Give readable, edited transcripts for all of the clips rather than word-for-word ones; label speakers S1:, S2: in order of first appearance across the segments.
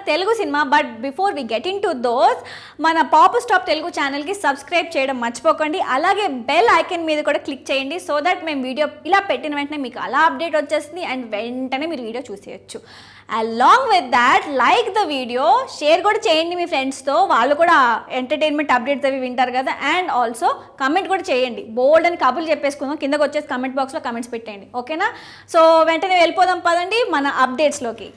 S1: Telugu cinema. But before we get into those, mana Pop Stop Telugu channel ki subscribe cheyadam marchipokandi. Alage bell icon meeda kuda click cheyandi so that మేము video ఇలా పెట్టిన వెంటనే మీకు అలా update వచ్చేస్తుంది and వెంటనే మీరు video చూసేయచ్చు. Along with that, like the video, share కూడా చేయండి మీ ఫ్రెండ్స్తో, వాళ్ళు కూడా ఎంటర్టైన్మెంట్ అప్డేట్స్ అవి వింటారు కదా. అండ్ ఆల్సో కమెంట్ కూడా చేయండి, బోల్డ్ అని కబుర్లు చెప్పేసుకుందాం, కిందకు వచ్చేసి కమెంట్ బాక్స్లో కమెంట్స్ పెట్టేయండి, ఓకేనా? సో వెంటనే వెళ్ళిపోదాం పదండి మన అప్డేట్స్లోకి.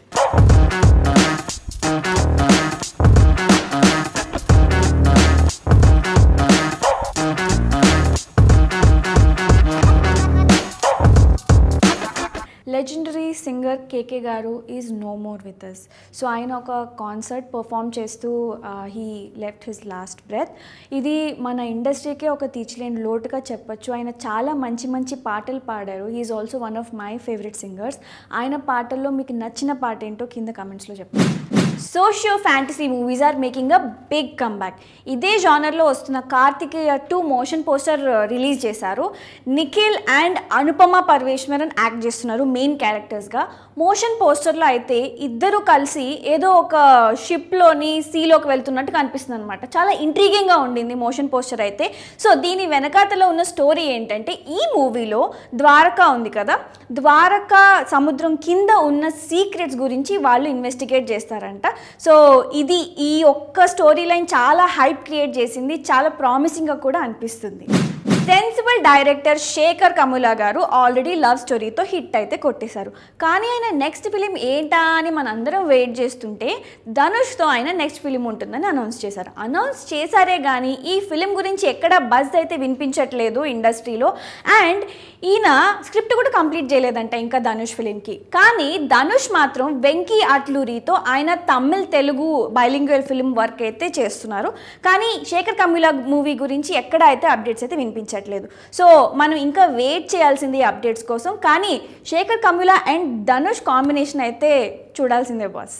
S1: లెజెండరీ సింగర్ కేకే గారు is no more with us. So ఆయన ఒక కాన్సర్ట్ పర్ఫామ్ చేస్తూ he left his last breath. ఇది మన ఇండస్ట్రీకే ఒక తీర్చలేని లోటుగా చెప్పచ్చు. ఆయన చాలా మంచి మంచి పాటలు పాడారు. He is also one of my favourite singers. ఆయన పాటల్లో మీకు నచ్చిన పాట ఏంటో కింద కమెంట్స్లో చెప్పండి. Socio fantasy movies are making a big comeback. ఇదే జానర్లో వస్తున్న కార్తికేయ 2 మోషన్ పోస్టర్ రిలీజ్ చేశారు. నిఖిల్ అండ్ అనుపమ పరమేశ్వరన్ యాక్ట్ చేస్తున్నారు మెయిన్ క్యారెక్టర్స్గా. మోషన్ పోస్టర్లో అయితే ఇద్దరు కలిసి ఏదో ఒక షిప్లోని సీలోకి వెళ్తున్నట్టు కనిపిస్తుంది అనమాట. చాలా ఇంట్రీగింగ్గా ఉండింది మోషన్ పోస్టర్ అయితే. సో దీని వెనకాతలో ఉన్న స్టోరీ ఏంటంటే, ఈ మూవీలో ద్వారకా ఉంది కదా, ద్వారకా సముద్రం కింద ఉన్న సీక్రెట్స్ గురించి వాళ్ళు ఇన్వెస్టిగేట్ చేస్తారంట. సో ఇది ఈ ఒక్క స్టోరీ లైన్ చాలా హైప్ క్రియేట్ చేసింది, చాలా ప్రామిసింగ్గా కూడా అనిపిస్తుంది. సెన్సిబుల్ డైరెక్టర్ శేఖర్ కమ్ములా గారు ఆల్రెడీ లవ్ స్టోరీతో హిట్ అయితే కొట్టేశారు. కానీ ఆయన నెక్స్ట్ ఫిలిం ఏంటా అని మనందరం వెయిట్ చేస్తుంటే ధనుష్తో ఆయన నెక్స్ట్ ఫిలిం ఉంటుందని అనౌన్స్ చేశారు. అనౌన్స్ చేశారే కానీ ఈ ఫిలిం గురించి ఎక్కడ బజ్ అయితే వినిపించట్లేదు ఇండస్ట్రీలో. అండ్ ఈయన స్క్రిప్ట్ కూడా కంప్లీట్ చేయలేదంట ఇంకా ధనుష్ ఫిలింకి. కానీ ధనుష్ మాత్రం వెంకీ అట్లూరితో ఆయన Tamil Telugu bilingual film work అయితే చేస్తున్నారు. కానీ శేఖర్ కమ్ములా మూవీ గురించి ఎక్కడ అయితే అప్డేట్స్ అయితే వినిపించట్లేదు. సో మనం ఇంకా వెయిట్ చేయాల్సింది అప్డేట్స్ కోసం. కానీ శేఖర్ కమ్ములా అండ్ ధనుష్ కాంబినేషన్ అయితే చూడాల్సిందే బాస్.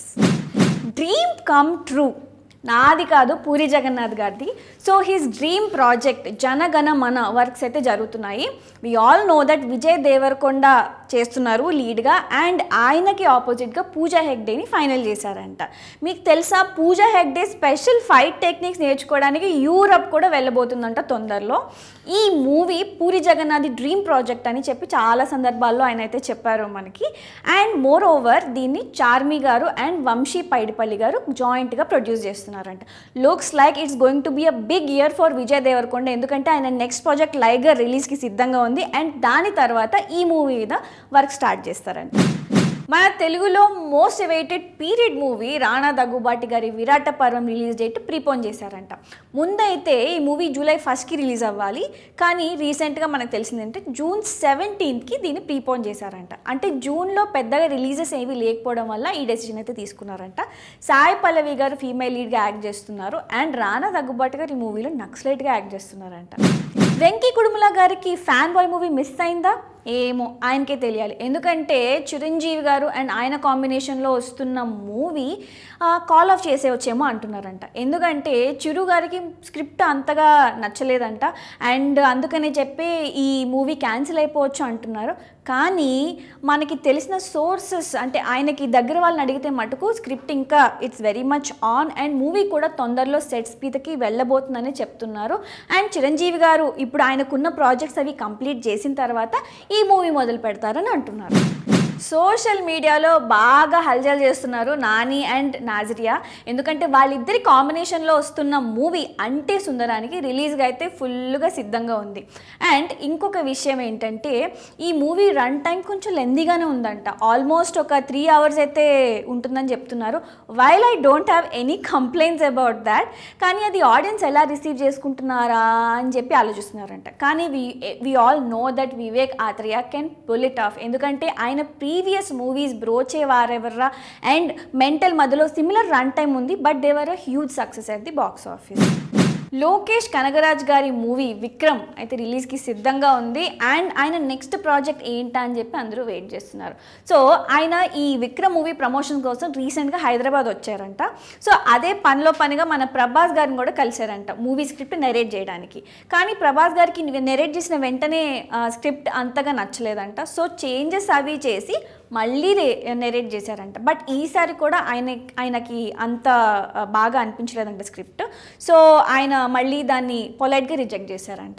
S1: డ్రీమ్ కమ్ ట్రూ నాది కాదు, పూరి జగన్నాథ్ గారిది. సో హిస్ డ్రీమ్ ప్రాజెక్ట్ జనగణ మన వర్క్స్ అయితే జరుగుతున్నాయి. We all know that Vijay Deverakonda చేస్తున్నారు లీడ్గా. అండ్ ఆయనకి ఆపోజిట్గా పూజా హెగ్డేని ఫైనల్ చేశారంట. మీకు తెలుసా, Pooja Hegde special fight techniques నేర్చుకోవడానికి యూరప్ కూడా వెళ్ళబోతుందంట తొందరలో. ఈ movie Puri Jagannadh dream project అని చెప్పి చాలా సందర్భాల్లో ఆయన అయితే చెప్పారు మనకి. అండ్ మోర్ ఓవర్ దీన్ని చార్మి గారు అండ్ వంశీ పైడిపల్లి గారు జాయింట్గా ప్రొడ్యూస్ చేస్తున్నారు. Looks like it's going to be a big year for Vijay Deverakonda. ఎందుకంటే ఆయన నెక్స్ట్ ప్రాజెక్ట్ లైగర్ రిలీజ్కి సిద్ధంగా ఉంది. అండ్ దాని తర్వాత ఈ మూవీ మీద వర్క్ స్టార్ట్ చేస్తారంట. మన తెలుగులో most awaited period movie Rana Daggubati గారి విరాట పర్వం రిలీజ్ డేట్ ప్రీపోన్ చేశారంట. ముందైతే ఈ మూవీ జూలై 1కి రిలీజ్ అవ్వాలి. కానీ రీసెంట్గా మనకు తెలిసిందంటే జూన్ 17కి దీన్ని ప్రీపోన్ చేశారంట. అంటే జూన్లో పెద్దగా రిలీజెస్ ఏవి లేకపోవడం వల్ల ఈ డెసిషన్ అయితే తీసుకున్నారంట. సాయి పల్లవి గారు ఫీమేల్ లీడ్గా యాక్ట్ చేస్తున్నారు. అండ్ రాణా దగ్గుబాటి గారు ఈ మూవీలో నక్సలైట్గా యాక్ట్ చేస్తున్నారంట. వెంకీ కుడుముల గారికి ఫ్యాన్ బాయ్ మూవీ మిస్ అయిందా ఏమో, ఆయనకే తెలియాలి. ఎందుకంటే చిరంజీవి గారు అండ్ ఆయన కాంబినేషన్లో వస్తున్న మూవీ కాల్ ఆఫ్ చేసేవచ్చేమో అంటున్నారంట. ఎందుకంటే చిరు గారికి స్క్రిప్ట్ అంతగా నచ్చలేదంట. అండ్ అందుకనే చెప్పి ఈ మూవీ క్యాన్సిల్ అయిపోవచ్చు అంటున్నారు. కానీ మనకి తెలిసిన సోర్సెస్, అంటే ఆయనకి దగ్గర వాళ్ళని అడిగితే మటుకు స్క్రిప్ట్ ఇంకా it's very much on and movie కూడా తొందరలో సెట్స్ మీదకి వెళ్ళబోతుందని చెప్తున్నారు. అండ్ చిరంజీవి గారు ఇప్పుడు ఆయనకున్న ప్రాజెక్ట్స్ అవి కంప్లీట్ చేసిన తర్వాత ఈ మూవీ మొదలు పెడతారని అంటున్నారు. సోషల్ మీడియాలో బాగా హల్చల్ చేస్తున్నారు నాని అండ్ నాజిరియా. ఎందుకంటే వాళ్ళిద్దరి కాంబినేషన్లో వస్తున్న మూవీ అంటే సుందరానికి రిలీజ్గా అయితే ఫుల్గా సిద్ధంగా ఉంది. అండ్ ఇంకొక విషయం ఏంటంటే, ఈ మూవీ రన్ టైం కొంచెం లెందీగానే ఉందంట. ఆల్మోస్ట్ ఒక 3 hours అయితే ఉంటుందని చెప్తున్నారు. While I don't have any complaints about that. కానీ అది ఆడియన్స్ ఎలా రిసీవ్ చేసుకుంటున్నారా అని చెప్పి ఆలోచిస్తున్నారంట. కానీ we all know that Vivek Athreya can pull it off. ఎందుకంటే ఆయన previous movies Brochevarevarura and mental మధ్యలో సిమిలర్ రన్ టైమ్ ఉంది. But they were a huge success at the box office. Lokesh Kanagaraj గారి మూవీ విక్రమ్ అయితే రిలీజ్కి సిద్ధంగా ఉంది. అండ్ ఆయన నెక్స్ట్ ప్రాజెక్ట్ ఏంటా అని చెప్పి అందరూ వెయిట్ చేస్తున్నారు. సో ఆయన ఈ విక్రమ్ మూవీ ప్రమోషన్ కోసం రీసెంట్గా హైదరాబాద్ వచ్చారంట. సో అదే పనిగా మన ప్రభాస్ గారిని కూడా కలిశారంట మూవీ స్క్రిప్ట్ నెరేట్ చేయడానికి. కానీ ప్రభాస్ గారికి నెరేట్ చేసిన వెంటనే స్క్రిప్ట్ అంతగా నచ్చలేదంట. సో చేంజెస్ అవి చేసి మళ్ళీ నెరేట్ చేశారంట. బట్ ఈసారి కూడా ఆయనకి అంత బాగా అనిపించలేదంట స్క్రిప్ట్. సో ఆయన మళ్ళీ దాన్ని పొలైట్గా రిజెక్ట్ చేశారంట.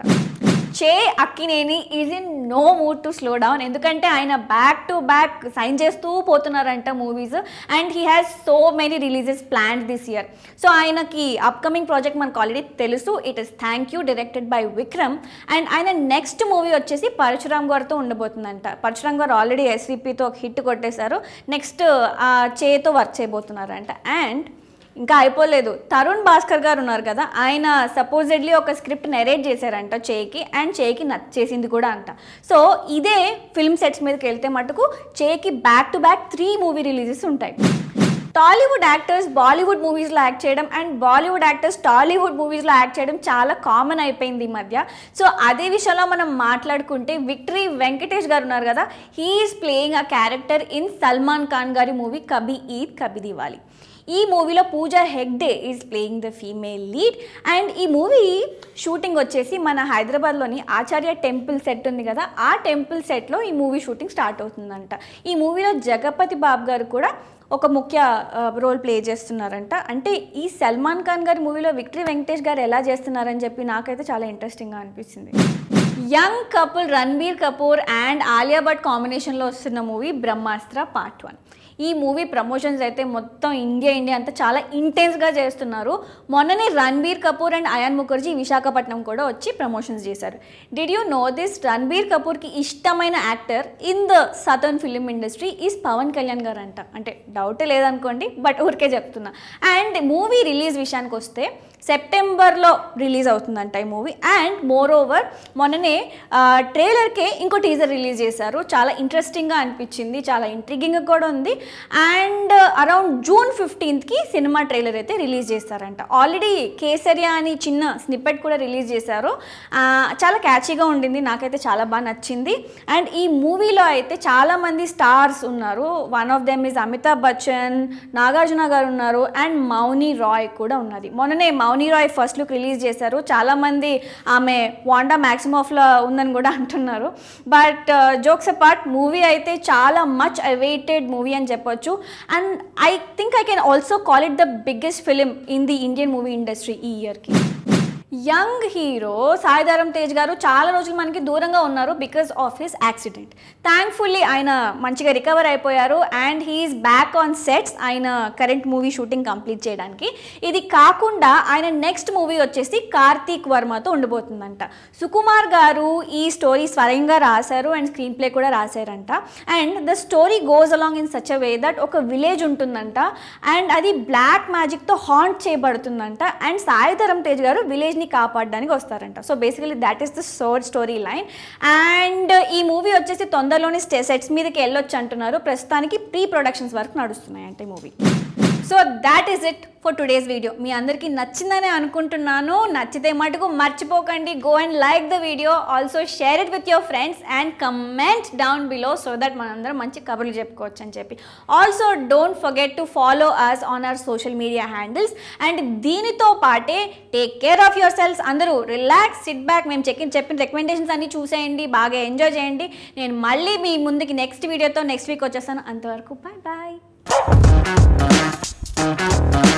S1: Chay Akkineni is in no mood to slow down, ఎందుకంటే ఆయన బ్యాక్ టు బ్యాక్ సైన్ చేస్తూ పోతున్నారంట movies. And he has so many releases planned this year. So ఆయనకి అప్కమింగ్ ప్రాజెక్ట్ మనకు ఆల్రెడీ తెలుసు, it is thank you directed by Vikram. And ఆయన నెక్స్ట్ movie వచ్చేసి పరశురామ్ గారితో ఉండబోతుందంట. పరశురామ్ గారు ఆల్రెడీ ఎస్విపితో ఒక హిట్ కొట్టేశారు, నెక్స్ట్ చేతో వర్క్ చేయబోతున్నారంట. అండ్ ఇంకా అయిపోలేదు, తరుణ్ భాస్కర్ గారు ఉన్నారు కదా, ఆయన సపోజెడ్లీ ఒక స్క్రిప్ట్ నెరేట్ చేశారంట చేకి, అండ్ చేకి నచ్చేసింది కూడా అంట. సో ఇదే ఫిల్మ్ సెట్స్ మీదకి వెళ్తే మటుకు చేకి back to back 3 movie releases ఉంటాయి. టాలీవుడ్ యాక్టర్స్ బాలీవుడ్ మూవీస్లో యాక్ట్ చేయడం అండ్ బాలీవుడ్ యాక్టర్స్ టాలీవుడ్ మూవీస్లో యాక్ట్ చేయడం చాలా కామన్ అయిపోయింది ఈ మధ్య. సో అదే విషయంలో మనం మాట్లాడుకుంటే విక్టరీ వెంకటేష్ గారు ఉన్నారు కదా, he is playing a character in Salman Khan గారి మూవీ కభీ ఈద్ కభీ దివాలి. ఈ మూవీలో Pooja Hegde is playing the female lead. And ఈ మూవీ షూటింగ్ వచ్చేసి మన హైదరాబాద్లోని ఆచార్య టెంపుల్ సెట్ ఉంది కదా, ఆ టెంపుల్ సెట్లో ఈ మూవీ షూటింగ్ స్టార్ట్ అవుతుందంట. ఈ మూవీలో జగపతి బాబు గారు కూడా ఒక ముఖ్య రోల్ ప్లే చేస్తున్నారంట. అంటే ఈ సల్మాన్ ఖాన్ గారి మూవీలో విక్టరీ వెంకటేష్ గారు ఎలా చేస్తున్నారని చెప్పి నాకైతే చాలా ఇంట్రెస్టింగ్గా అనిపించింది. Young couple Ranbir Kapoor and Alia Bhatt కాంబినేషన్లో వస్తున్న మూవీ బ్రహ్మాస్త్ర పార్ట్ 1. ఈ మూవీ ప్రమోషన్స్ అయితే మొత్తం ఇండియా అంతా చాలా ఇంటెన్స్గా చేస్తున్నారు. మొన్ననే రణబీర్ కపూర్ అండ్ అయాన్ ముఖర్జీ విశాఖపట్నం కూడా వచ్చి ప్రమోషన్స్ చేశారు. Did you know this? Ranbir కపూర్కి ఇష్టమైన actor in the southern film industry is Pawan Kalyan గారు అంట. అంటే డౌటే లేదనుకోండి, బట్ ఊరికే చెప్తున్నా. అండ్ మూవీ రిలీజ్ విషయానికి వస్తే సెప్టెంబర్లో రిలీజ్ అవుతుందంట ఈ మూవీ. అండ్ మోర్ ఓవర్ మొన్ననే ట్రైలర్కే ఇంకో టీజర్ రిలీజ్ చేశారు, చాలా ఇంట్రెస్టింగ్గా అనిపించింది, చాలా ఇంట్రిగింగ్గా కూడా ఉంది. అండ్ అరౌండ్ జూన్ 15కి సినిమా ట్రైలర్ అయితే రిలీజ్ చేస్తారంట. ఆల్రెడీ కేసరియా అని చిన్న స్నిప్పెట్ కూడా రిలీజ్ చేశారు, చాలా క్యాచీగా ఉండింది, నాకైతే చాలా బాగా నచ్చింది. అండ్ ఈ మూవీలో అయితే చాలామంది స్టార్స్ ఉన్నారు. One of them is Amitabh Bachchan, Nagarjuna గారు ఉన్నారు, అండ్ మౌని రాయ్ కూడా ఉన్నది. మొన్ననే Mouni Roy first look release చేశారు, చాలామంది ఆమె వాండా మ్యాక్సిమోఫ్లో ఉందని కూడా అంటున్నారు. బట్ జోక్స్ అపార్ట్, మూవీ అయితే చాలా మచ్ అవైటెడ్ మూవీ అని చెప్పొచ్చు. And I think I can also call it the biggest film in the Indian movie industry ఈ ఇయర్కి. యంగ్ హీరో సాయిధరం తేజ్ గారు చాలా రోజులు మనకి దూరంగా ఉన్నారు because of his accident. Thankfully ఆయన మంచిగా రికవర్ అయిపోయారు and he is back on sets ఆయన కరెంట్ మూవీ షూటింగ్ కంప్లీట్ చేయడానికి. ఇది కాకుండా ఆయన నెక్స్ట్ మూవీ వచ్చేసి కార్తీక్ వర్మతో ఉండబోతుందంట. సుకుమార్ గారు ఈ స్టోరీ స్వయంగా రాశారు అండ్ స్క్రీన్ ప్లే కూడా రాశారంట. And the story goes along in such a way that ఒక విలేజ్ ఉంటుందంట అండ్ అది black మ్యాజిక్తో haunt చేయబడుతుందంట. And Sai Dharam Tej గారు విలేజ్ కాపాడడానికి వస్తారంట. So basically that is the story line. And ఈ మూవీ వచ్చేసి తొందరలోనే సెట్స్ మీదకి వెళ్ళొచ్చు అంటున్నారు. ప్రస్తుతానికి ప్రీ ప్రొడక్షన్స్ వరకు నడుస్తున్నాయి అంటే movie. So that is it for today's video. మీ అందరికీ నచ్చిందని అనుకుంటున్నాను. నచ్చితే మటుకు మర్చిపోకండి, go and like the video, also share it with your friends and comment down below so that మనందరం మంచి కబుర్లు చెప్పుకోవచ్చు అని చెప్పి. Also don't forget to follow us on our social media handles. And దీనితో పాటే take care of yourselves. అందరూ relax, sit back, మేము చెప్పిన రికమెండేషన్స్ అన్ని చూసేయండి, బాగా ఎంజాయ్ చేయండి. నేను మళ్ళీ మీ ముందుకి నెక్స్ట్ వీడియోతో నెక్స్ట్ వీక్ వచ్చేస్తాను. అంతవరకు బాయ్ బాయ్.